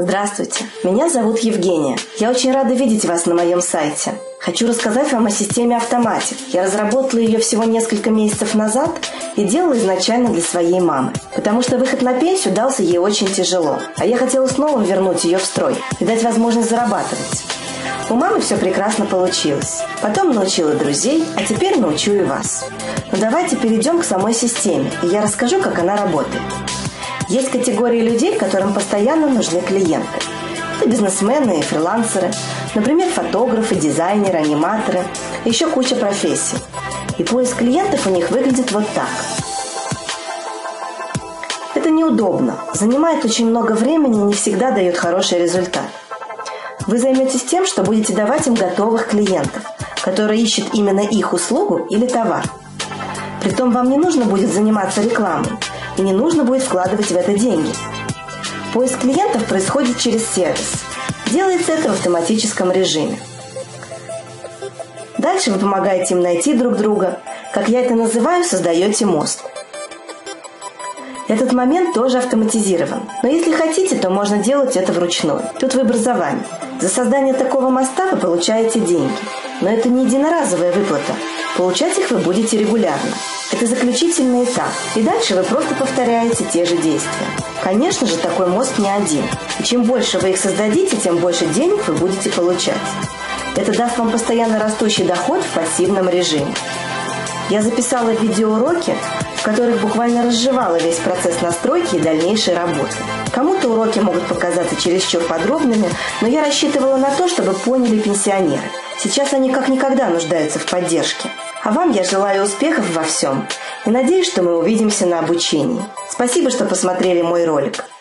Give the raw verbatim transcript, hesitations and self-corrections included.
Здравствуйте, меня зовут Евгения. Я очень рада видеть вас на моем сайте. Хочу рассказать вам о системе Automatic. Я разработала ее всего несколько месяцев назад и делала изначально для своей мамы, потому что выход на пенсию дался ей очень тяжело, а я хотела снова вернуть ее в строй и дать возможность зарабатывать. У мамы все прекрасно получилось. Потом научила друзей, а теперь научу и вас. Но давайте перейдем к самой системе, и я расскажу, как она работает. Есть категории людей, которым постоянно нужны клиенты. Это бизнесмены и фрилансеры, например, фотографы, дизайнеры, аниматоры, и еще куча профессий. И поиск клиентов у них выглядит вот так. Это неудобно, занимает очень много времени и не всегда дает хороший результат. Вы займетесь тем, что будете давать им готовых клиентов, которые ищут именно их услугу или товар. Притом вам не нужно будет заниматься рекламой и не нужно будет вкладывать в это деньги. Поиск клиентов происходит через сервис. Делается это в автоматическом режиме. Дальше вы помогаете им найти друг друга. Как я это называю, создаете мост. Этот момент тоже автоматизирован. Но если хотите, то можно делать это вручную. Тут выбор за вами. За создание такого моста вы получаете деньги. Но это не единоразовая выплата. Получать их вы будете регулярно. Это заключительный этап. И дальше вы просто повторяете те же действия. Конечно же, такой мост не один. И чем больше вы их создадите, тем больше денег вы будете получать. Это даст вам постоянно растущий доход в пассивном режиме. Я записала видеоуроки, в которых буквально разжевала весь процесс настройки и дальнейшей работы. Кому-то уроки могут показаться чересчур подробными, но я рассчитывала на то, чтобы поняли пенсионеры. Сейчас они как никогда нуждаются в поддержке. А вам я желаю успехов во всем и надеюсь, что мы увидимся на обучении. Спасибо, что посмотрели мой ролик.